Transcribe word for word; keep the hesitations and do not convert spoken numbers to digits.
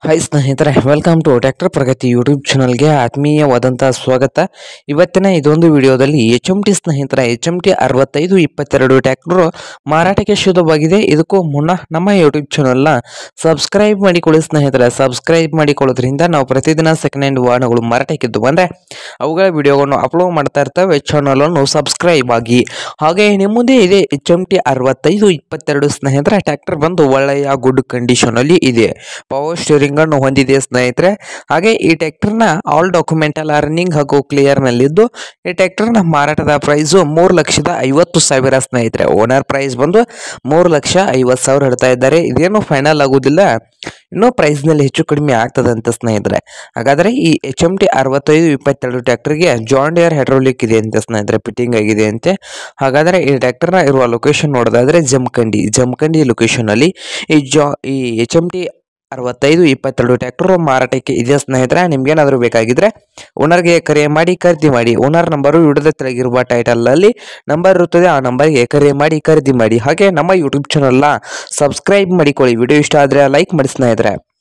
Hi ಸ್ನೇಹಿತರೆ, welcome to tractor Pragati YouTube ಚಾನಲ್ಗೆ ಆತ್ಮೀಯವಾದಂತಹ ಸ್ವಾಗತ. ಇವತ್ತಿನ ಇದೊಂದು ವಿಡಿಯೋದಲ್ಲಿ ಎಚ್ ಎಂ ಟಿ ಸ್ನೇಹಿತರೆ ಎಚ್ ಎಂ ಟಿ ಅರವತ್ತೈದು ಇಪ್ಪತ್ತೆರಡು ಟ್ರ್ಯಾಕ್ಟರ್ ಮಾರಾಟಕ್ಕೆ ಶುದ್ಧವಾಗಿದೆ. ಇದಕ್ಕೂ ಮುನ್ನ ನಮ್ಮ ಯೂಟ್ಯೂಬ್ ಚಾನಲ್ನ ಸಬ್ಸ್ಕ್ರೈಬ್ ಮಾಡಿಕೊಳ್ಳಿ ಸ್ನೇಹಿತರೆ. ಸಬ್ಸ್ಕ್ರೈಬ್ ಮಾಡಿಕೊಳ್ಳೋದ್ರಿಂದ ನಾವು ಪ್ರತಿದಿನ ಸೆಕೆಂಡ್ ಹ್ಯಾಂಡ್ ವಾಹನಗಳು ಮಾರಾಟಕ್ಕಿದ್ದು ಬಂದರೆ ಅವುಗಳ ವಿಡಿಯೋಗಳನ್ನು ಅಪ್ಲೋಡ್ ಮಾಡ್ತಾ ಇರ್ತೇವೆ. ಚಾನಲನ್ನು ಸಬ್ಸ್ಕ್ರೈಬ್ ಆಗಿ. ಹಾಗೆ ನಿಮ್ಮ ಮುಂದೆ ಇದೆ ಎಚ್ ಎಂ ಟಿ ಅರವತ್ತೈದು ಇಪ್ಪತ್ತೆರಡು ಸ್ನೇಹಿತರೆ. ಟ್ರ್ಯಾಕ್ಟರ್ ಬಂದು ಒಳ್ಳೆಯ ಗುಡ್ ಕಂಡೀಷನ್ ಅಲ್ಲಿ ಇದೆ. ಪವರ್ ಸ್ಟೀರಿಂಗ್ ಅನ್ನು ಹೊಂದಿದೆ ಸ್ನೇಹಿತರೆ. ಹಾಗೆ ಈ ಟ್ರ್ಯಾಕ್ಟರ್ ನ ಆಲ್ ಡಾಕ್ಯುಮೆಂಟ್ ಎಲ್ಲ ರನ್ನಿಂಗ್ ಹಾಗೂ ಕ್ಲಿಯರ್ ನಲ್ಲಿದ್ದು ಈ ಟ್ರ್ಯಾಕ್ಟರ್ ನ ಮಾರಾಟದ ಪ್ರೈಸ್ ಮೂರು ಲಕ್ಷದ ಐವತ್ತು ಸಾವಿರ ಸ್ನೇಹಿತರೆ. ಓನರ್ ಪ್ರೈಸ್ ಬಂದು ಮೂರು ಲಕ್ಷ ಐವತ್ತು ಸಾವಿರ ಹೇಳ್ತಾ ಇದ್ದಾರೆ. ಇದೇನು ಫೈನಲ್ ಆಗುದಿಲ್ಲ, ಇನ್ನೂ ಪ್ರೈಸ್ ನಲ್ಲಿ ಹೆಚ್ಚು ಕಡಿಮೆ ಆಗ್ತದಂತ ಸ್ನೇಹಿತರೆ. ಹಾಗಾದ್ರೆ ಈ ಎಚ್ ಎಂ ಟಿ ಅರವತ್ತೈದು ಇಪ್ಪತ್ತೆರಡು ಟ್ರ್ಯಾಕ್ಟರ್ಗೆ ಜಾನ್ ಡಿಯರ್ ಹೈಡ್ರೋಲಿಕ್ ಇದೆ ಅಂತೆ ಸ್ನೇಹಿತರೆ, ಫಿಟ್ಟಿಂಗ್ ಆಗಿದೆ ಅಂತೆ. ಹಾಗಾದ್ರೆ ಈ ಟ್ರ್ಯಾಕ್ಟರ್ ನ ಇರುವ ಲೊಕೇಶನ್ ನೋಡೋದಾದ್ರೆ ಜಮಖಂಡಿ ಜಮಖಂಡಿ ಲೊಕೇಶನ್ ಅಲ್ಲಿ ಈ ಜಾ ಈ ಎಚ್ ಎಂ ಟಿ ಅರವತ್ತೈದು ಇಪ್ಪತ್ತೆರಡು ಟ್ರ್ಯಾಕ್ಟರ್ ಮಾರಾಟಕ್ಕೆ ಇದೆ ಸ್ನೇಹಿತರೆ. ನಿಮ್ಗೇನಾದರೂ ಬೇಕಾಗಿದ್ರೆ ಓನರ್ಗೆ ಕರೆ ಮಾಡಿ ಖರೀದಿ ಮಾಡಿ. ಓನರ್ ನಂಬರು ವಿಡಿಯೋದ ತೆಳಗಿರುವ ಟೈಟಲ್ ಅಲ್ಲಿ ನಂಬರ್ ಇರುತ್ತದೆ, ಆ ನಂಬರ್ಗೆ ಕರೆ ಮಾಡಿ ಖರೀದಿ ಮಾಡಿ. ಹಾಗೆ ನಮ್ಮ ಯೂಟ್ಯೂಬ್ ಚಾನಲ್ನ ಸಬ್ಸ್ಕ್ರೈಬ್ ಮಾಡಿಕೊಳ್ಳಿ. ವಿಡಿಯೋ ಇಷ್ಟ ಆದರೆ ಲೈಕ್ ಮಾಡಿ ಸ್ನೇಹಿತರೆ.